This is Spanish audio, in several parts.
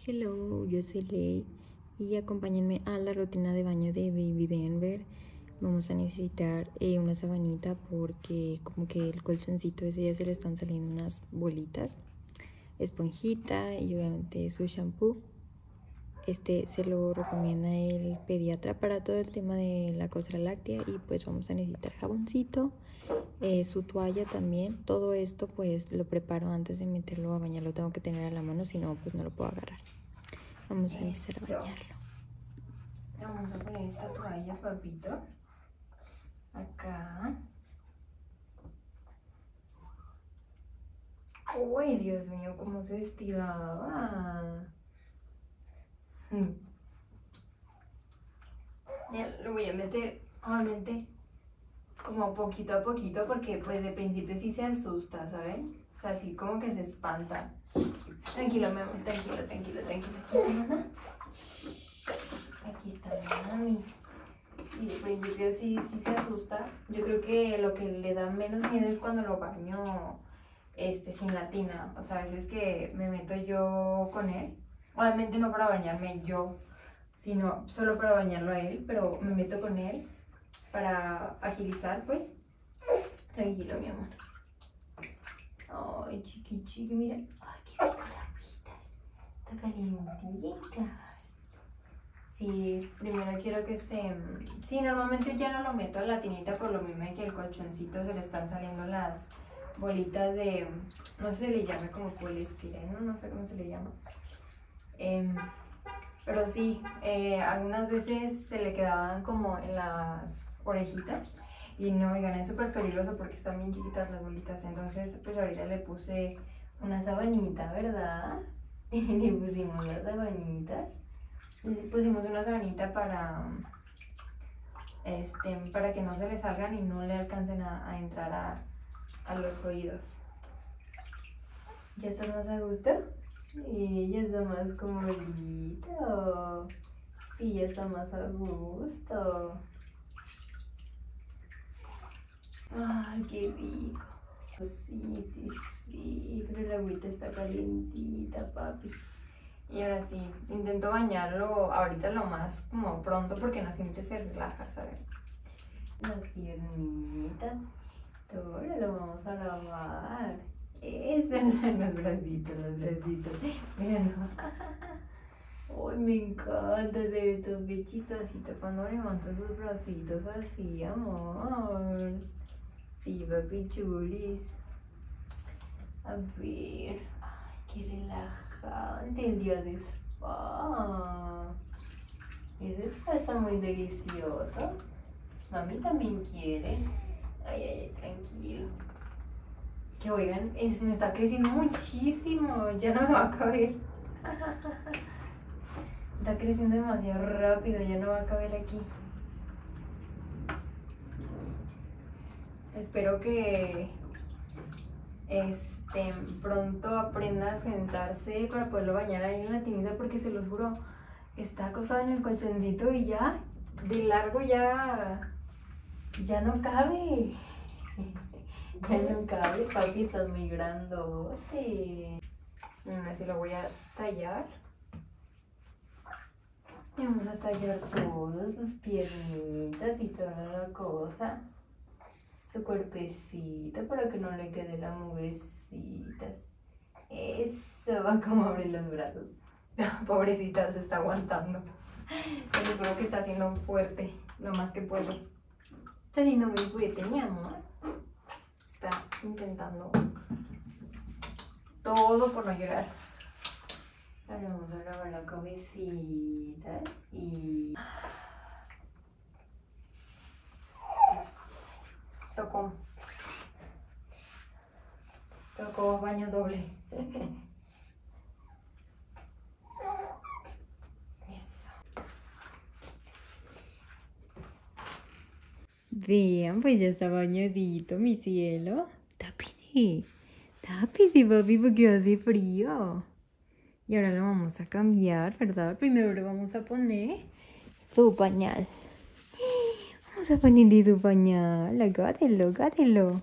Hello, yo soy Ley y acompáñenme a la rutina de baño de Baby Denver. Vamos a necesitar una sabanita porque como que el colchoncito ese ya se le están saliendo unas bolitas, esponjita y obviamente su shampoo. Este se lo recomienda el pediatra para todo el tema de la costra láctea y pues vamos a necesitar jaboncito, su toalla también. Todo esto pues lo preparo antes de meterlo a bañar, lo tengo que tener a la mano, si no pues no lo puedo agarrar. Vamos a empezar a bañarlo. Vamos a poner esta toalla, papito, acá. Uy, Dios mío, cómo se estiraba. Lo voy a meter, obviamente, como poquito a poquito, porque pues de principio sí se asusta, ¿saben? O sea, así como que se espanta. Tranquilo, mi amor, tranquilo, mamá. Aquí está mami. Sí, de principio sí se asusta. Yo creo que lo que le da menos miedo es cuando lo baño sin la tina. O sea, a veces que me meto yo con él. Obviamente no para bañarme yo, sino solo para bañarlo a él, pero me meto con él para agilizar, pues. Tranquilo, mi amor. Ay, chiqui, mira. Ay, qué rico la agüita. Está calientita. Sí, primero quiero que se... Sí, normalmente ya no lo meto en la tinita por lo mismo de que el colchoncito se le están saliendo las bolitas de... No sé si se le llama como poliestireno, no sé cómo se le llama. Pero sí, algunas veces se le quedaban como en las orejitas. Y no, oigan, es súper peligroso porque están bien chiquitas las bolitas. Entonces, pues ahorita le puse una sabanita, ¿verdad? Le pusimos las sabanitas. Pusimos una sabanita para que no se le salgan y no le alcancen a entrar a los oídos. ¿Ya estás más a gusto? Y ya está más comodito. Y ya está más a gusto. Ay, qué rico. Sí, pero el agüita está calientita, papi. Y ahora sí, intento bañarlo ahorita lo más como pronto porque no siempre se relaja, ¿sabes? Las piernitas, todo lo vamos a lavar. Eso, los bracitos. Vean. Ay, me encanta, se ve todo pechitosito cuando levanta sus bracitos así, amor. Sí, papi chulis. A ver. Ay, qué relajante el día de spa. Ese spa está muy delicioso. Mami también quiere. Ay, tranquilo. Que oigan, se me está creciendo muchísimo. Ya no me va a caber. Está creciendo demasiado rápido. Ya no va a caber aquí. Espero que pronto aprenda a sentarse para poderlo bañar ahí en la tinita, porque se los juro, está acostado en el colchoncito y ya de largo ya no cabe. Ya no cabe, papi, estás muy grandote. Así lo voy a tallar. Y vamos a tallar todas sus piernitas y toda la cosa. Su cuerpecito para que no le quede las nubecitas. Eso, va como abrir los brazos. Pobrecita, se está aguantando. Pero creo que está haciendo fuerte lo más que puedo. Está haciendo muy fuerte, mi amor. Está intentando todo por no llorar. Ahora vamos a lavar las cabecitas y... Tocó baño doble. Eso. Vean, pues ya está bañadito, mi cielo. Tápese, papi, porque hace frío. Y ahora lo vamos a cambiar, ¿verdad? Primero le vamos a poner su pañal. Vamos a ponerle su pañal. Agárrelo.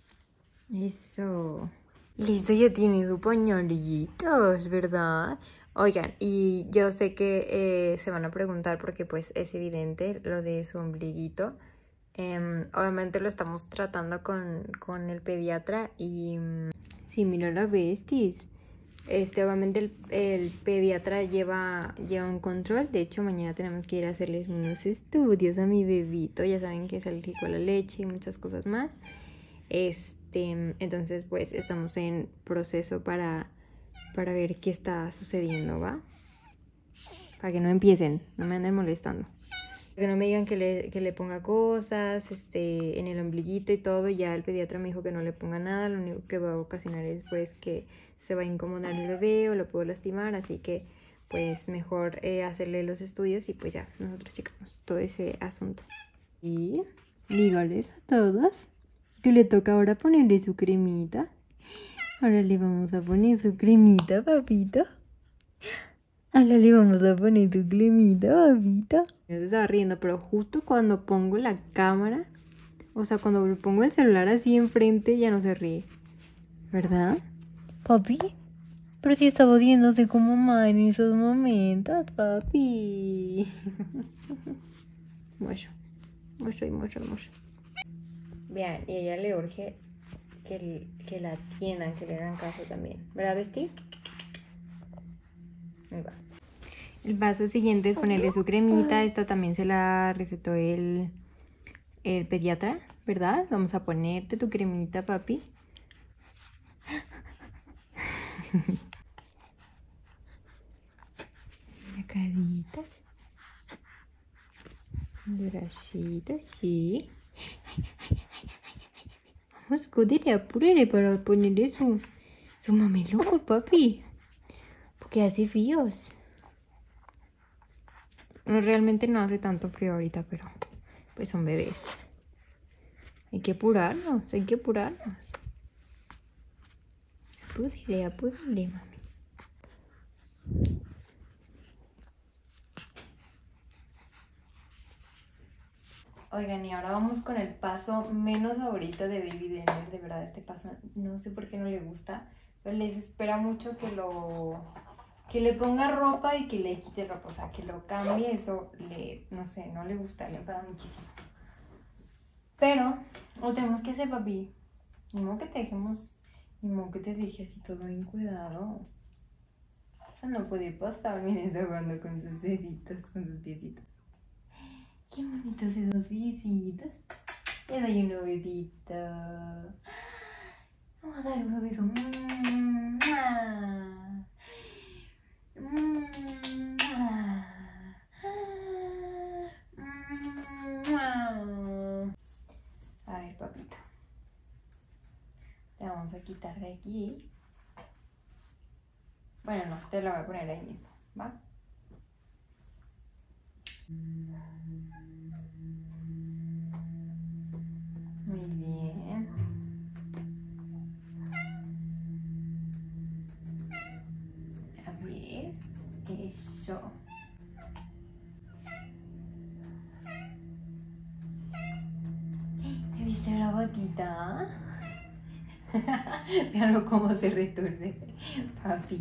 Eso. Listo, ya tiene su pañalitos, ¿verdad? Oigan, y yo sé que se van a preguntar porque pues es evidente lo de su ombliguito. Obviamente lo estamos tratando con el pediatra y... sí, mira la besties. Obviamente el pediatra lleva un control. De hecho, mañana tenemos que ir a hacerles unos estudios a mi bebito. Ya saben que es alérgico a la leche y muchas cosas más. Entonces, pues estamos en proceso para ver qué está sucediendo, ¿va? Para que no empiecen, no me anden molestando. Para que no me digan que le ponga cosas en el ombliguito y todo. Ya el pediatra me dijo que no le ponga nada. Lo único que va a ocasionar es pues que se va a incomodar el bebé o lo puedo lastimar. Así que pues mejor hacerle los estudios y pues ya nosotros checamos todo ese asunto. Y dígales a todos que le toca ahora ponerle su cremita. Ahora le vamos a poner su cremita, papito. Ahora le vamos a poner su cremita, papito. Se estaba riendo, pero justo cuando pongo la cámara, o sea, cuando pongo el celular así enfrente, ya no se ríe. ¿Verdad? Papi, pero si estaba viéndose como mamá en esos momentos, papi. Mucho. Vean, y a ella le urge que la atiendan, que le hagan caso también. ¿Verdad, Besti? Ahí va. El paso siguiente es ponerle su cremita. Esta también se la recetó el pediatra, ¿verdad? Vamos a ponerte tu cremita, papi. La carita. El bracito, sí. Vamos, códele, apúrele para ponerle su mameluco, papi. Porque hace fríos. No, realmente no hace tanto frío ahorita, pero pues son bebés. Hay que apurarnos. Apúrele, mami. Oigan, y ahora vamos con el paso menos favorito de Baby Denver. De verdad, este paso no sé por qué no le gusta, pero les espera mucho que le ponga ropa y que le quite ropa. O sea, que lo cambie, eso no sé, no le gusta, le enfada muchísimo. Pero lo tenemos que hacer, papi. Ni modo que te dejemos, ni modo que te deje así todo bien cuidado. Eso no puede pasar. Miren, está jugando con sus deditos, con sus piecitos. Qué bonitos esos piecitos. Le doy un besito. Vamos a dar un beso. A ver, papito. Te vamos a quitar de aquí. Bueno, no, te la voy a poner ahí mismo, ¿va? Muy bien. A ver, eso. ¿Me viste la gotita? Veanlo cómo se retuerce, papi.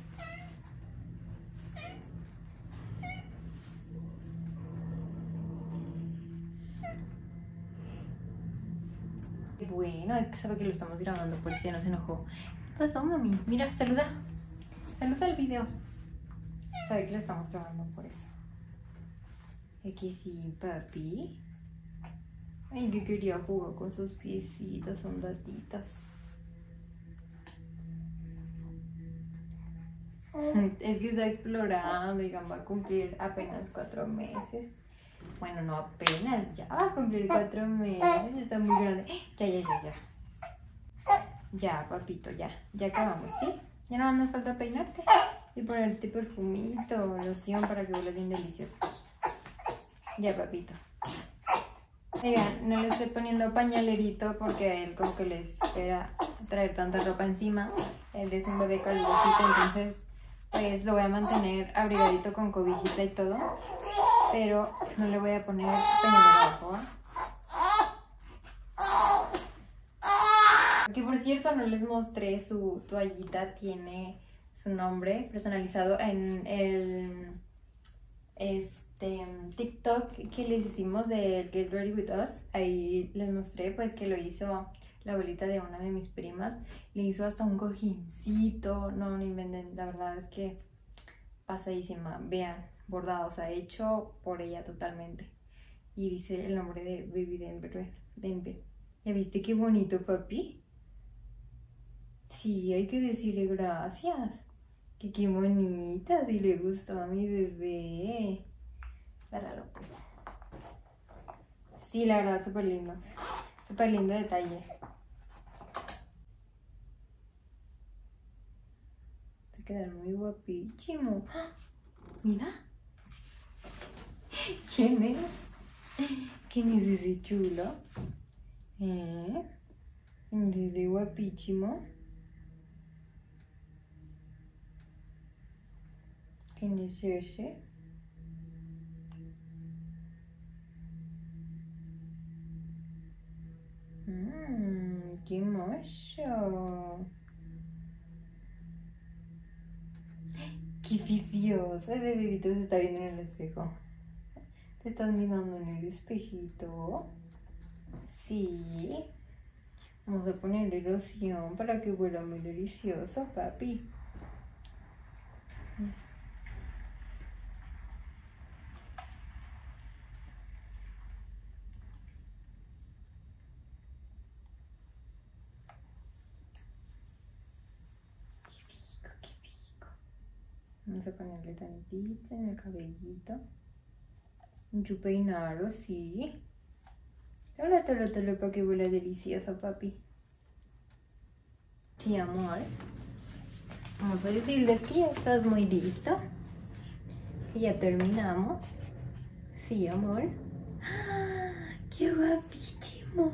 Bueno, es que sabe que lo estamos grabando, por eso ya no se enojó. ¿Qué pasó, mami? Mira, saluda. Saluda al video. Sabe que lo estamos grabando por eso. Aquí sí, papi. Ay, que quería jugar con sus piecitos, son datitas. Es que está explorando, digan, va a cumplir apenas 4 meses. Bueno, no apenas, ya va a cumplir 4 meses, está muy grande. Ya. Ya, papito, ya acabamos, ¿sí? Ya no nos falta peinarte y ponerte perfumito, loción para que huela bien delicioso. Ya, papito. Oigan, no le estoy poniendo pañalerito porque él como que le espera traer tanta ropa encima. Él es un bebé calurosito, entonces pues lo voy a mantener abrigadito con cobijita y todo. Pero no le voy a poner pañalero abajo, ¿eh? Que por cierto no les mostré su toallita, tiene su nombre personalizado en el TikTok que les hicimos de Get Ready With Us. Ahí les mostré pues que lo hizo la abuelita de una de mis primas. Le hizo hasta un cojincito. No inventen, la verdad es que pasadísima. Vean, bordado, o sea, hecho por ella totalmente. Y dice el nombre de Baby Denver. ¿Ya viste qué bonito, papi? Sí, hay que decirle gracias. Que qué bonita, si le gustó a mi bebé. Páralo, pues. Sí, la verdad, súper lindo. Súper lindo detalle. Se quedaron muy guapísimo. ¡Ah! Mira. ¿Quién es? ¿Quién es ese chulo? ¿Quién es ese guapísimo? ¿Quién es ese? ¡Qué mocho! ¡Qué pipioso! Ese bebito se está viendo en el espejo. ¿Te estás mirando en el espejito? Sí. Vamos a ponerle loción para que huela muy delicioso, papi. Qué rico. Vamos a ponerle tantito en el cabellito. Un peinado, sí. Tolo para que huela delicioso, papi. Sí, amor. Vamos a decirles que ya estás muy listo. Que ya terminamos. Sí, amor. ¡Ah! ¡Qué guapísimos!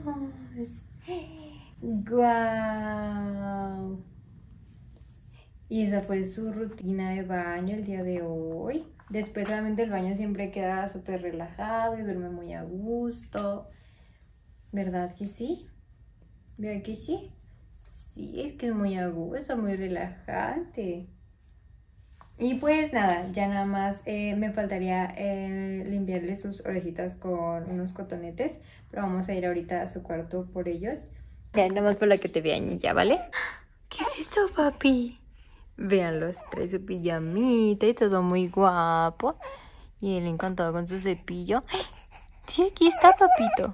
¡Guau! Y esa fue su rutina de baño el día de hoy. Después obviamente el baño siempre queda súper relajado y duerme muy a gusto. ¿Verdad que sí? ¿Verdad que sí? Sí, es que es muy a gusto, muy relajante. Y pues nada, ya nada más me faltaría limpiarle sus orejitas con unos cotonetes. Pero vamos a ir ahorita a su cuarto por ellos. Ya, nada más por la que te vean ya, ¿vale? ¿Qué es eso, papi? Véanlos, trae su pijamita y todo muy guapo. Y él encantado con su cepillo. Sí, aquí está, papito.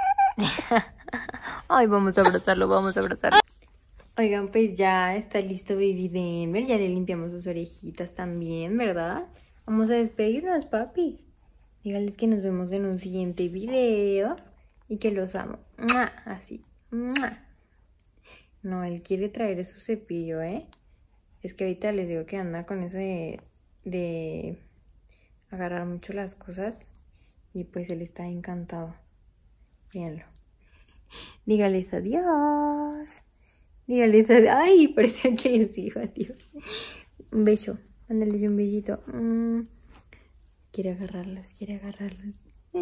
Ay, vamos a abrazarlo, vamos a abrazarlo. Oigan, pues ya está listo Baby Denver. Ya le limpiamos sus orejitas también, ¿verdad? Vamos a despedirnos, papi. Dígales que nos vemos en un siguiente video. Y que los amo. ¡Mua! Así. ¡Mua! No, él quiere traer su cepillo, ¿eh? Es que ahorita les digo que anda con eso de agarrar mucho las cosas. Y pues él está encantado. Mírenlo. Dígales adiós. Dígales adiós. Ay, parecía que les dijo adiós. Un beso. Mándales un besito. Quiere agarrarlos, quiere agarrarlos.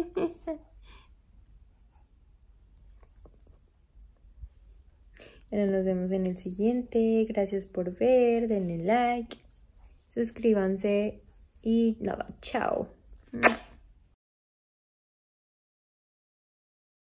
Bueno, nos vemos en el siguiente. Gracias por ver. Denle like. Suscríbanse. Y nada, chao.